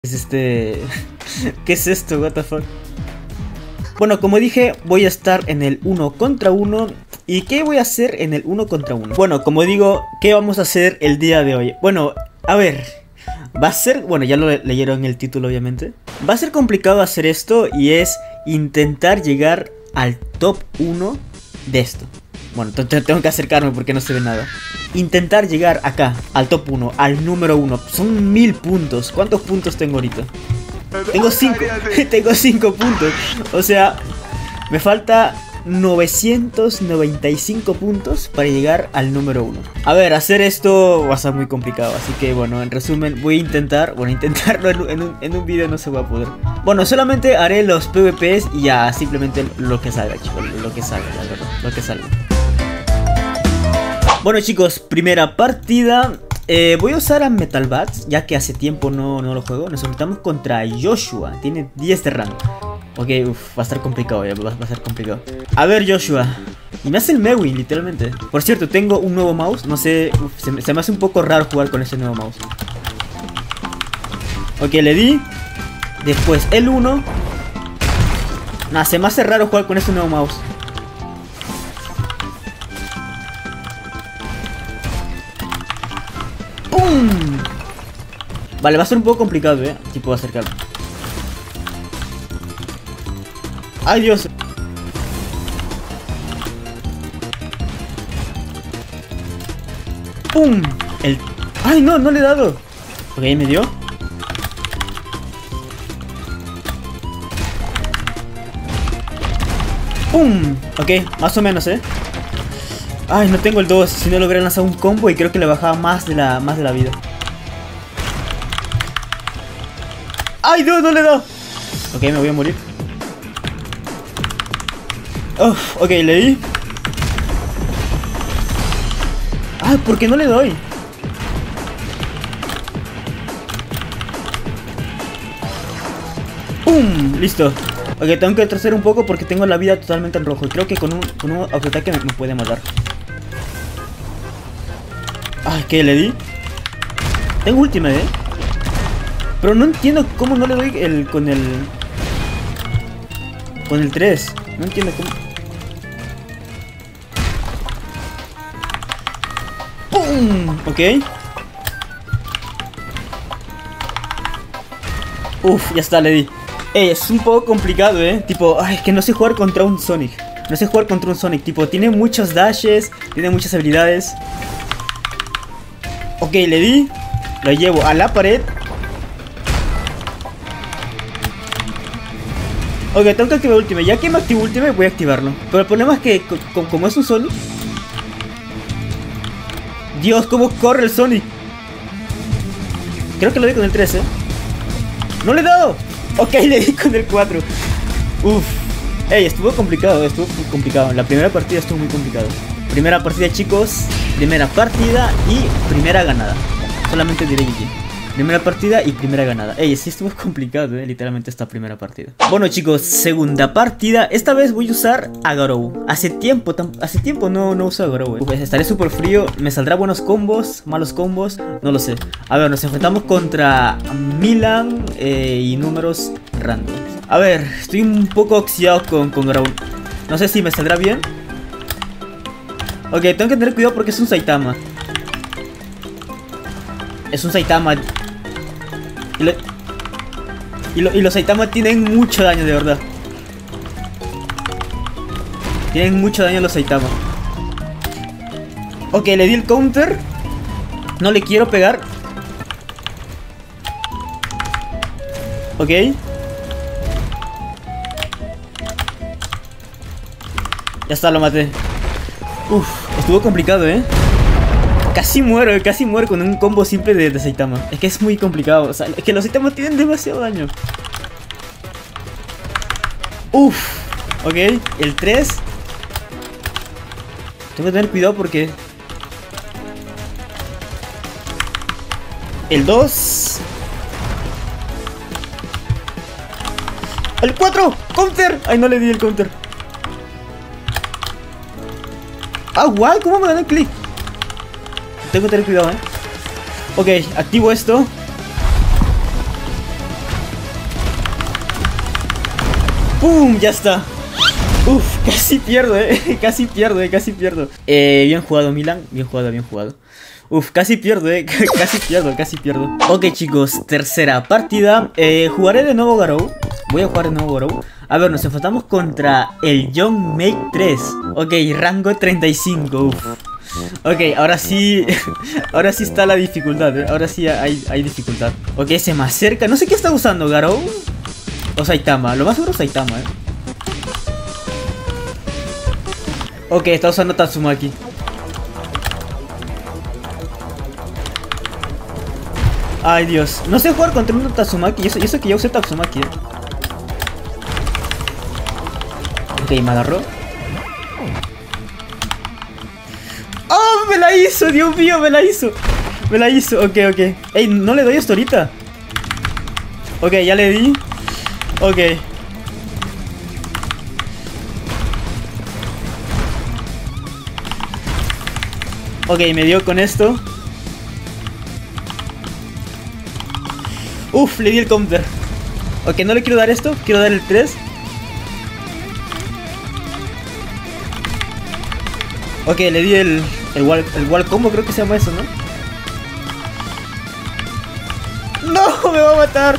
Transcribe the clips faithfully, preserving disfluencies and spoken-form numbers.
Es este... ¿Qué es esto? What the fuck. Bueno, como dije, voy a estar en el uno contra uno. ¿Y qué voy a hacer en el uno contra uno? Bueno, como digo, ¿qué vamos a hacer el día de hoy? Bueno, a ver, va a ser... Bueno, ya lo leyeron en el título, obviamente. Va a ser complicado hacer esto y es intentar llegar al top uno de esto. Bueno, tengo que acercarme porque no se ve nada. Intentar llegar acá, al top uno, al número uno. Son mil puntos. ¿Cuántos puntos tengo ahorita? Tengo cinco. Tengo cinco puntos. O sea, me falta novecientos noventa y cinco puntos para llegar al número uno. A ver, hacer esto va a ser muy complicado. Así que bueno, en resumen, voy a intentar. Bueno, intentarlo en, en, un, en un video no se va a poder. Bueno, solamente haré los PvPs y ya, simplemente lo que salga, chicos. Lo que salga, la verdad. Lo que salga. Bueno, chicos, primera partida. Eh, voy a usar a Metal Bats, ya que hace tiempo no, no lo juego. Nos enfrentamos contra Joshua. Tiene diez de rango. Ok, uff, va a estar complicado, ya, va, va a ser complicado. A ver, Joshua. Y me hace el Mewing, literalmente. Por cierto, tengo un nuevo mouse. No sé, uf, se, se me hace un poco raro jugar con ese nuevo mouse. Ok, le di. Después el uno. Nah, se me hace raro jugar con ese nuevo mouse. ¡Pum! Vale, va a ser un poco complicado, eh. Si puedo acercarme. ¡Ay, Dios! ¡Pum! El... ¡Ay, no! No le he dado. Ok, me dio. ¡Pum! Ok, más o menos, eh. Ay, no tengo el dos. Si no logré lanzar un combo y creo que le bajaba más de la, más de la vida. ¡Ay, no! No le he dado. Ok, me voy a morir. Oh, ok, le di. Ah, ¿por qué no le doy? ¡Pum! Listo. Ok, tengo que retroceder un poco porque tengo la vida totalmente en rojo. Y creo que con un, con un autoataque me, me puede matar. Ay, ¿qué le di? Tengo ultimate, eh. Pero no entiendo cómo no le doy el con el... Con el tres. No entiendo cómo... ¡Pum! Ok. Uf, ya está, le di. Ey, es un poco complicado, eh. Tipo, ay, es que no sé jugar contra un Sonic. No sé jugar contra un Sonic. Tipo, tiene muchos dashes, tiene muchas habilidades. Ok, le di. Lo llevo a la pared. Ok, tengo que activar Ultimate. Ya que me activo Ultimate, voy a activarlo. Pero el problema es que, co como es un Sonic... Dios, cómo corre el Sonic. Creo que lo di con el tres, eh. ¡No le he dado! Ok, le di con el cuatro. Uf. Ey, estuvo complicado, estuvo complicado. La primera partida estuvo muy complicado. Primera partida, chicos. Primera partida y primera ganada. Solamente diré G G. Primera partida y primera ganada. Ey, sí estuvo complicado, eh, literalmente esta primera partida. Bueno, chicos, segunda partida. Esta vez voy a usar a Garou. Hace tiempo, hace tiempo no, no uso a Garou, eh. Pues estaré súper frío. Me saldrá buenos combos, malos combos, no lo sé. A ver, nos enfrentamos contra Milan eh, y números random. A ver, estoy un poco oxidado con, con Garou. No sé si me saldrá bien. Ok, tengo que tener cuidado porque es un Saitama. Es un Saitama. Y, lo, y, lo, y los Saitama tienen mucho daño, de verdad. Tienen mucho daño los Saitama. Ok, le di el counter. No le quiero pegar. Ok. Ya está, lo maté. Uf, estuvo complicado, eh. Casi muero, casi muero con un combo simple de, de Saitama. Es que es muy complicado, o sea, es que los Saitama tienen demasiado daño. Uf, ok, el tres. Tengo que tener cuidado porque... El dos. El cuatro, counter. Ay, no le di el counter. Ah, guay, ¿cómo me gané el click? Tengo que tener cuidado, eh. Ok, activo esto. ¡Pum! Ya está. Uf, casi pierdo, eh. Casi pierdo, eh. Casi pierdo. Eh, bien jugado, Milan. Bien jugado, bien jugado. Uf, casi pierdo, eh. Casi pierdo, casi pierdo. Ok, chicos, tercera partida. Eh, jugaré de nuevo Garou. Voy a jugar de nuevo Garou. A ver, nos enfrentamos contra el Young Make tres. Ok, rango treinta y cinco. Uf. Ok, ahora sí. Ahora sí está la dificultad, ¿eh? Ahora sí hay, hay dificultad. Ok, se me acerca. No sé qué está usando, Garou o Saitama. Lo más seguro es Saitama, ¿eh? Ok, está usando Tatsumaki. Ay, Dios. No sé jugar contra un Tatsumaki. Y eso, y eso que ya usé Tatsumaki, ¿eh? Ok, me agarró. ¡Oh! Me la hizo, Dios mío, me la hizo. Me la hizo, ok, ok. Ey, no le doy esto ahorita. Ok, ya le di. Ok. Ok, me dio con esto. Uf, le di el counter. Ok, no le quiero dar esto, quiero dar el tres. Ok, le di el, el, wall, el wall combo, creo que se llama eso, ¿no? ¡No! ¡Me va a matar!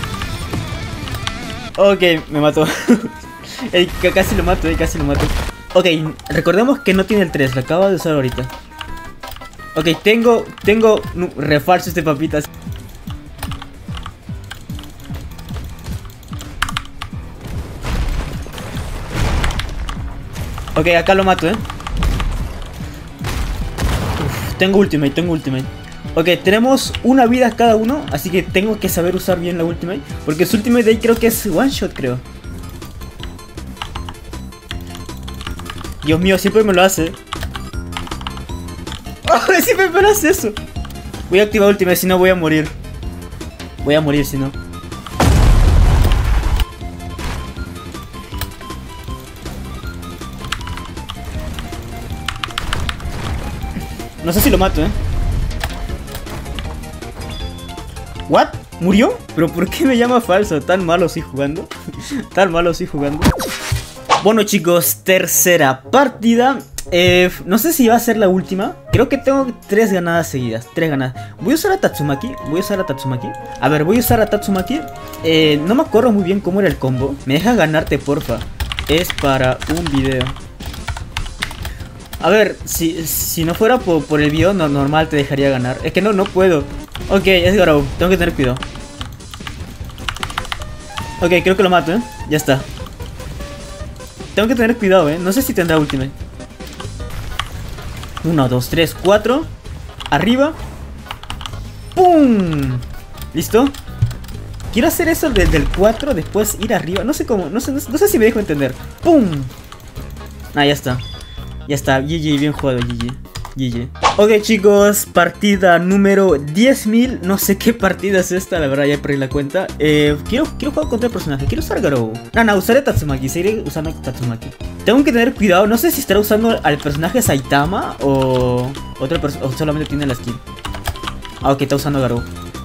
Ok, me mató. Ey, casi lo mato, eh, casi lo mato. Ok, recordemos que no tiene el tres, lo acabo de usar ahorita. Ok, tengo, tengo no, refalso este papitas. Ok, acá lo mato, eh. Tengo ultimate, tengo ultimate. Ok, tenemos una vida cada uno, así que tengo que saber usar bien la ultimate. Porque su ultimate de ahí creo que es one shot, creo. Dios mío, siempre me lo hace. Oh, siempre me lo hace eso. Voy a activar ultimate, si no voy a morir. Voy a morir si no. No sé si lo mato, eh. ¿What? ¿Murió? ¿Pero por qué me llama falso? ¿Tan malo estoy jugando? ¿Tan malo estoy jugando? Bueno, chicos, tercera partida. eh, No sé si va a ser la última. Creo que tengo tres ganadas seguidas. Tres ganadas. Voy a usar a Tatsumaki. Voy a usar a Tatsumaki. A ver, voy a usar a Tatsumaki. eh, No me acuerdo muy bien cómo era el combo. Me deja ganarte, porfa. Es para un video. A ver, si, si no fuera por, por el video no, normal te dejaría ganar. Es que no, no puedo. Ok, es Garou, tengo que tener cuidado. Ok, creo que lo mato, eh. Ya está. Tengo que tener cuidado, eh. No sé si tendrá ultimate. Uno, dos, tres, cuatro. Arriba. ¡Pum! ¿Listo? Quiero hacer eso desde el cuatro, después ir arriba. No sé cómo, no sé, no sé, no sé si me dejo entender. ¡Pum! Ah, ya está. Ya está, G G, bien jugado, G G. G G. Ok, chicos, partida número diez mil. No sé qué partida es esta, la verdad ya perdí la cuenta. eh, quiero, quiero jugar contra el personaje, quiero usar Garou. No, no, usaré Tatsumaki, seguiré usando Tatsumaki. Tengo que tener cuidado, no sé si estará usando al personaje Saitama o otra persona, o solamente tiene la skin. Ah, ok, está usando Garou.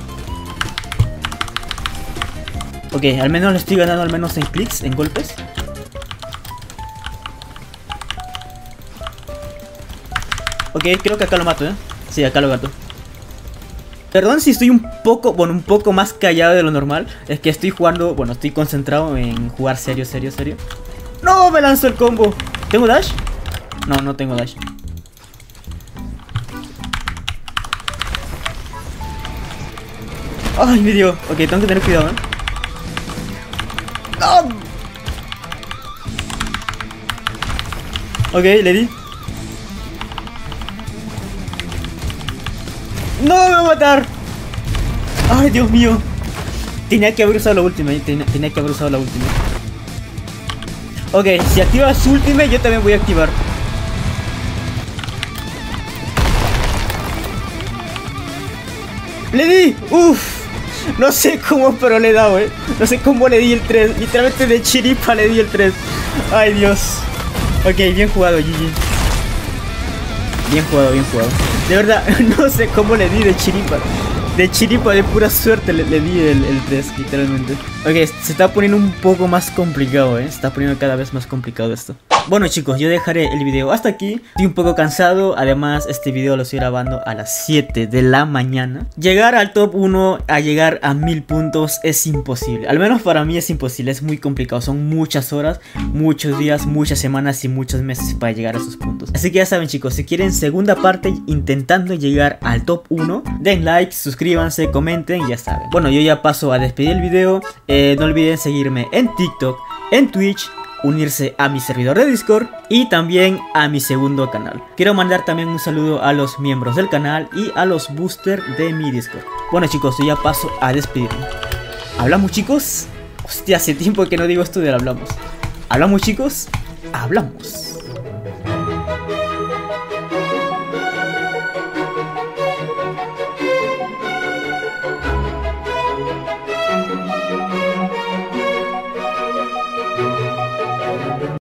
Ok, al menos le estoy ganando al menos en clics, en golpes. Ok, creo que acá lo mato, ¿eh? Sí, acá lo mato. Perdón si estoy un poco, bueno, un poco más callado de lo normal. Es que estoy jugando, bueno, estoy concentrado en jugar serio, serio, serio. ¡No! Me lanzó el combo. ¿Tengo dash? No, no tengo dash. ¡Ay, me dio! Ok, tengo que tener cuidado, ¿eh? ¡No! Ok, le di. ¡No! ¡Me va a matar! ¡Ay, Dios mío! Tenía que haber usado la última. Tenía, tenía que haber usado la última. Ok, si activa su última, yo también voy a activar. ¡Le di! ¡Uf! No sé cómo, pero le he dado, eh. No sé cómo le di el tres. Literalmente de chiripa le di el tres. ¡Ay, Dios! Ok, bien jugado, G G. Bien jugado, bien jugado. De verdad, no sé cómo le di de chiripa. de chiripa, de pura suerte le, le di el, el test, literalmente. Ok, se está poniendo un poco más complicado, eh. Se está poniendo cada vez más complicado esto. Bueno chicos, yo dejaré el video hasta aquí. Estoy un poco cansado, además este video lo estoy grabando a las siete de la mañana. Llegar al top uno, a llegar a mil puntos es imposible. Al menos para mí es imposible, es muy complicado. Son muchas horas, muchos días, muchas semanas y muchos meses para llegar a esos puntos. Así que ya saben chicos, si quieren segunda parte intentando llegar al top uno, den like, suscríbanse, comenten y ya saben. Bueno, yo ya paso a despedir el video. eh, No olviden seguirme en TikTok, en Twitch, unirse a mi servidor de Discord y también a mi segundo canal. Quiero mandar también un saludo a los miembros del canal y a los boosters de mi Discord. Bueno chicos, yo ya paso a despedirme. ¿Hablamos chicos? Hostia, hace tiempo que no digo esto de hablamos. ¿Hablamos chicos? Hablamos.